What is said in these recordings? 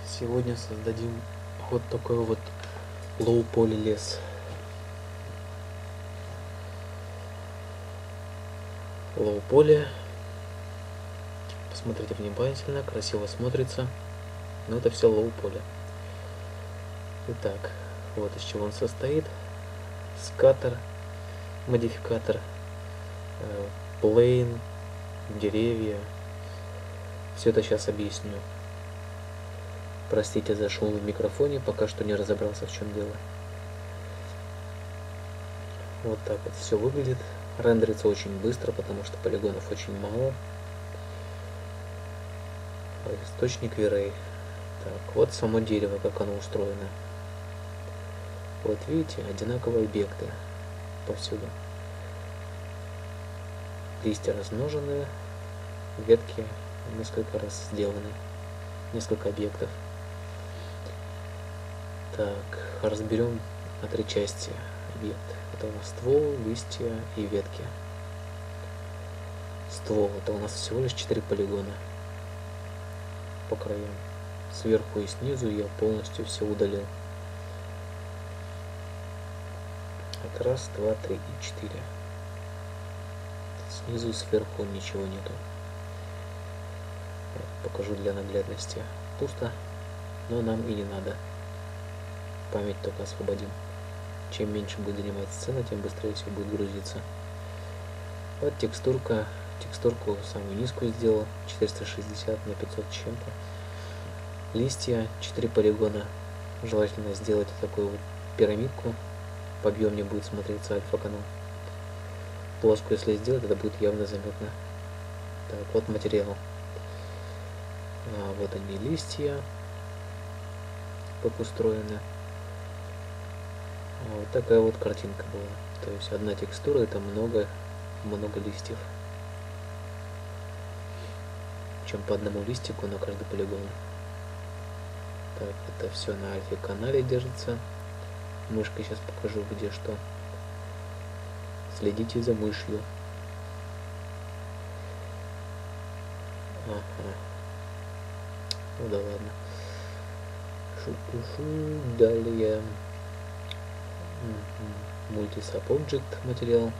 Сегодня создадим вот такой вот low poly лес. Low poly. Посмотрите внимательно, красиво смотрится. Но это все low poly. Итак, вот из чего он состоит. Скаттер, модификатор, plane, деревья. Все это сейчас объясню. Простите за шум в микрофоне, пока что не разобрался, в чем дело. Вот так вот все выглядит. Рендерится очень быстро, потому что полигонов очень мало. Источник V-Ray. Так, вот само дерево, как оно устроено. Вот видите, одинаковые объекты повсюду. Листья размножены, ветки несколько раз сделаны, несколько объектов. Так, разберем на три части объекты. Это у нас ствол, листья и ветки. Ствол, это у нас всего лишь 4 полигона по краям. Сверху и снизу я полностью все удалил. Это раз, два, три и 4. Снизу, сверху ничего нету. Покажу для наглядности. Пусто, но нам и не надо. Память только освободим. Чем меньше будет занимать сцена, тем быстрее все будет грузиться. Вот текстурка. Текстурку самую низкую сделал. 460 на 500 с чем-то. Листья, 4 полигона. Желательно сделать такую вот пирамидку. Пообъемнее будет смотреться альфа-канал. Плоскую, если сделать, это будет явно заметно. Так, вот материал. Вот они, листья. Как устроены. Вот такая вот картинка была. То есть одна текстура — это много листьев. Чем по одному листику на каждый полигон. Так, это все на альфа-канале держится. Мышкой сейчас покажу, где что. Следите за мышью. Ага. Ну да ладно. Шутку. Далее. Multi-sub-object материал.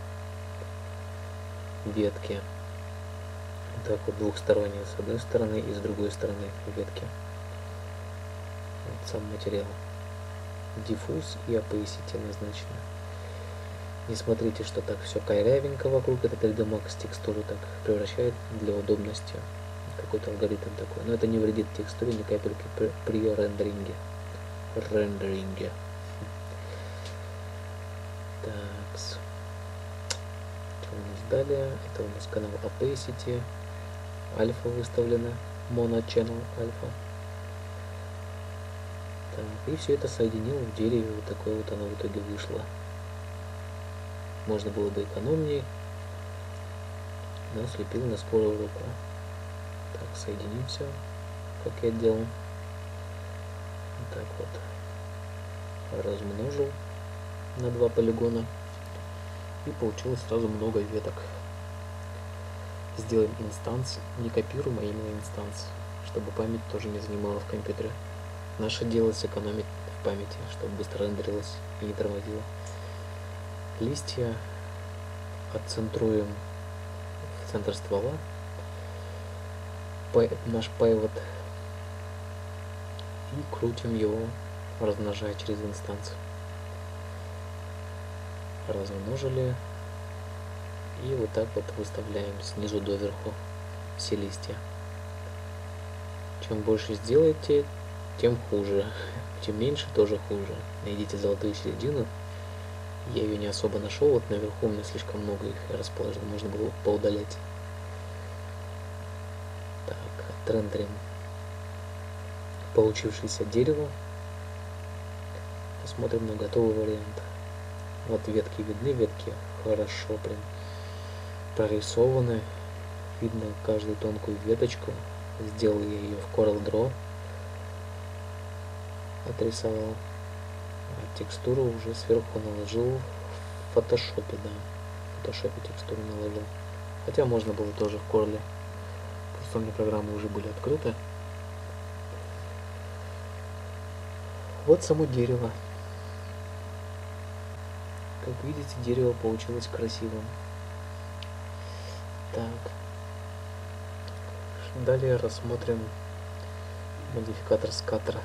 Ветки. Так вот двухсторонние, с одной стороны и с другой стороны ветки. Вот сам материал. Диффуз и opacity назначено. Не смотрите, что так все корявенько вокруг. Это 3D Max текстуру так превращает для удобности. Какой-то алгоритм такой. Но это не вредит текстуре ни капельки при рендеринге. Так. Что у нас далее? Это у нас канал opacity. Альфа выставлена. Mono channel альфа. Так, и все это соединил в дереве. Вот такое вот оно в итоге вышло. Можно было бы экономнее, но слепил на скорую руку. Так, соединим все, как я делал. Вот так вот. Размножил на 2 полигона. И получилось сразу много веток. Сделаем инстанс. Не копируем, а именно инстанс. Чтобы память тоже не занимала в компьютере. Наше дело сэкономить в памяти, чтобы быстро рендерилось и не тормозило. Листья отцентруем в центр ствола. Наш pivot. И крутим его, размножая через инстанцию. Размножили. И вот так вот выставляем снизу доверху все листья. Чем больше сделаете, тем хуже. Чем меньше, тоже хуже. Найдите золотую середину. Я ее не особо нашел. Вот наверху у меня слишком много их расположено. Можно было поудалять. Так, отрендерим получившееся дерево. Посмотрим на готовый вариант. Вот ветки видны. Ветки хорошо прям прорисованы. Видно каждую тонкую веточку. Сделал я ее в CorelDRAW. Отрисовал. А текстуру уже сверху наложил в фотошопе, да. В фотошопе текстуру наложил. Хотя можно было тоже в Corel. Просто у меня программы уже были открыты. Вот само дерево. Как видите, дерево получилось красивым. Так. Далее рассмотрим модификатор скаттера.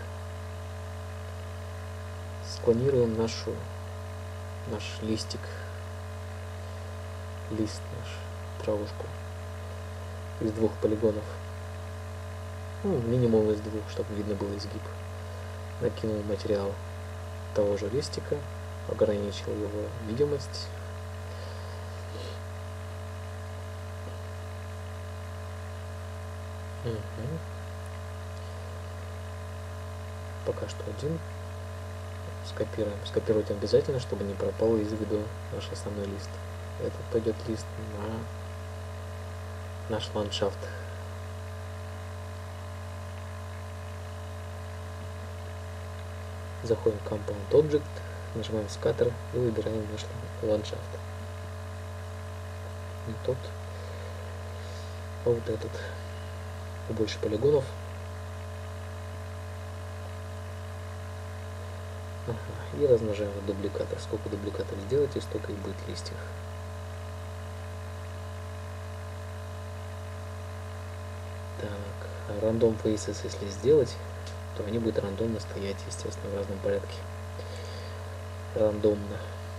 Склонируем наш листик, наш травушку из 2 полигонов. Ну, минимум из 2, чтобы видно был изгиб. Накинул материал того же листика, ограничил его видимость. Пока что один. Скопируем. Скопировать обязательно, чтобы не пропал из виду наш основной лист. Этот пойдет лист на наш ландшафт. Заходим в Compound Object, нажимаем Scatter и выбираем наш ландшафт. Не тот, а вот этот. Больше полигонов. Ага. И размножаем дубликатор. Сколько дубликаторов сделаете, столько и будет листьев. Так, рандом faces если сделать, то они будут рандомно стоять, естественно, в разном порядке. Рандомно.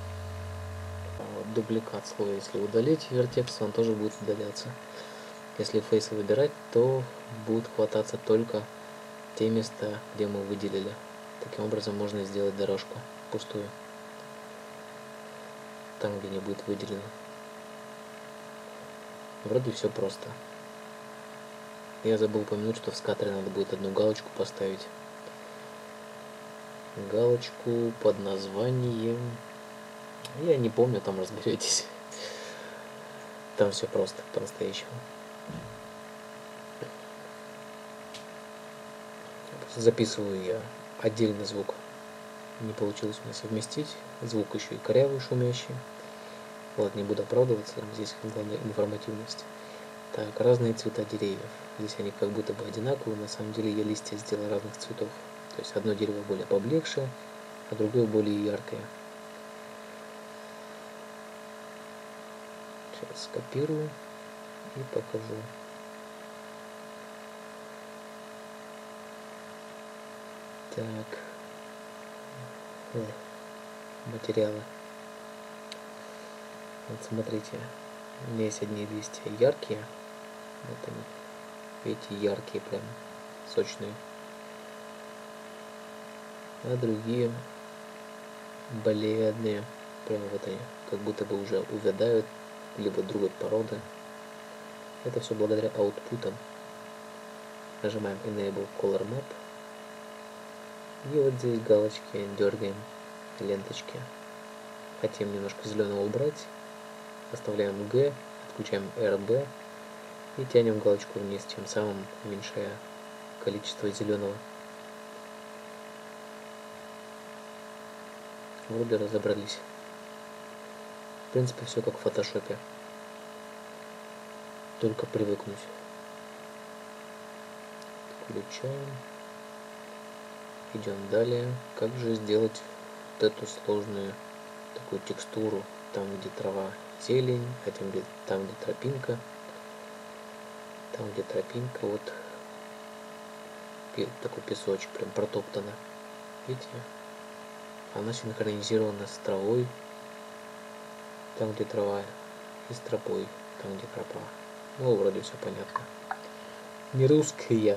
Дубликат слоя, если удалить вертекс, он тоже будет удаляться. Если фейсы выбирать, то будут хвататься только те места, где мы выделили. Таким образом можно сделать дорожку пустую, там, где не будет выделено. Вроде все просто. Я забыл упомянуть, что в скаттере надо будет одну галочку поставить. Галочку под названием... Я не помню, там разберетесь. Там все просто, по-настоящему. Записываю я отдельный звук. Не получилось у меня совместить. Звук еще и корявый, шумящий. Ладно, не буду оправдываться, здесь главная информативность. Так, разные цвета деревьев. Здесь они как будто бы одинаковые, на самом деле я листья сделал разных цветов. То есть одно дерево более поблекшее, а другое более яркое. Сейчас скопирую и покажу. Так, материалы. Вот смотрите, у меня есть одни листья яркие, вот они, видите, яркие прям, сочные, а другие бледные, прям вот они, как будто бы уже увядают, либо другой породы. Это все благодаря аутпутам. Нажимаем Enable Color Map. И вот здесь галочки дергаем, ленточки. Хотим немножко зеленого убрать. Оставляем G, отключаем RB и тянем галочку вниз, тем самым уменьшая количество зеленого. Вроде разобрались. В принципе, все как в фотошопе. Только привыкнуть. Включаем. Идем далее. Как же сделать вот эту сложную такую текстуру, там где трава, зелень, а там где тропинка. Там где тропинка, вот такой песочек прям протоптано. Видите? Она синхронизирована с травой. Там где трава, и с тропой, там где тропа. Ну, вроде все понятно. Не русская.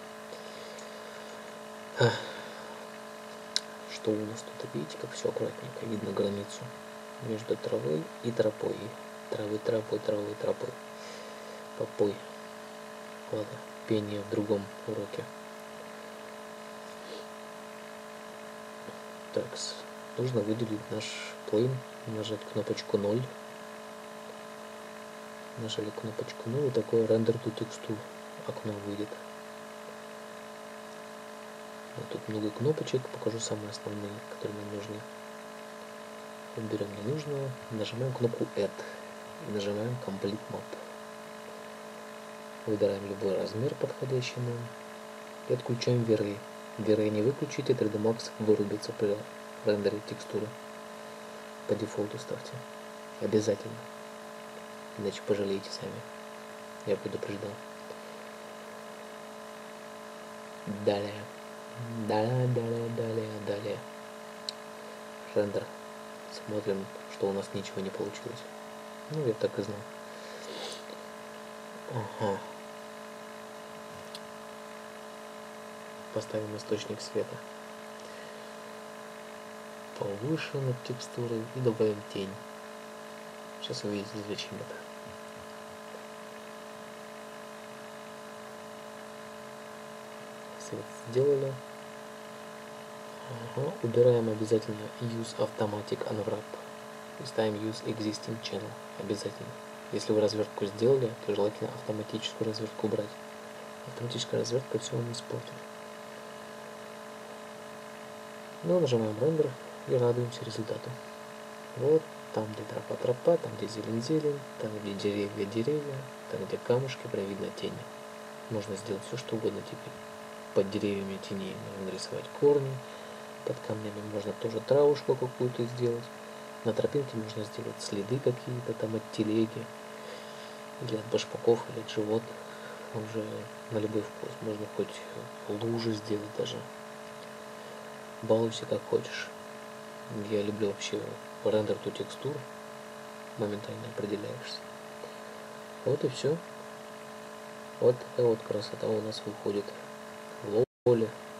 Что у нас тут, видите, как все аккуратненько, видно границу между травой и тропой. Травы, тропой, травой, тропой. Попой. Ладно, пение в другом уроке. Так, нужно выделить наш плейн, нажать кнопочку 0. Нажали кнопочку 0, и такое render to texture окно выйдет. Вот тут много кнопочек, покажу самые основные, которые нам нужны. Берем ненужную, нажимаем кнопку Add и нажимаем Complete Map. Выбираем любой размер, подходящий нам, и отключаем верлы. GRE не выключите, 3D Max вырубится при рендере текстуры. По дефолту ставьте. Обязательно. Иначе пожалеете сами. Я предупреждал. Далее. Далее. Рендер. Смотрим, что у нас ничего не получилось. Ну, я так и знал. Ага. Поставим источник света повыше над текстурой и добавим тень. Сейчас увидите, зачем это. Свет сделали. Ага. Убираем обязательно Use Automatic Unwrap и ставим Use Existing Channel. Обязательно. Если вы развертку сделали, то желательно автоматическую развертку убрать. Автоматическая развертка все вам испортит. Ну, нажимаем рендер и радуемся результату. Вот там, где тропа, там, где зелень, там, где деревья, там, где камушки, прям видно тени. Можно сделать все, что угодно теперь. Под деревьями теней можно нарисовать корни, под камнями можно тоже травушку какую-то сделать. На тропинке можно сделать следы какие-то там от телеги, или от башмаков, или от животных. Уже на любой вкус. Можно хоть лужи сделать даже. Балуйся как хочешь. Я люблю вообще рендер ту текстур. Моментально определяешься. Вот и все. Вот такая вот красота у нас выходит в лоле.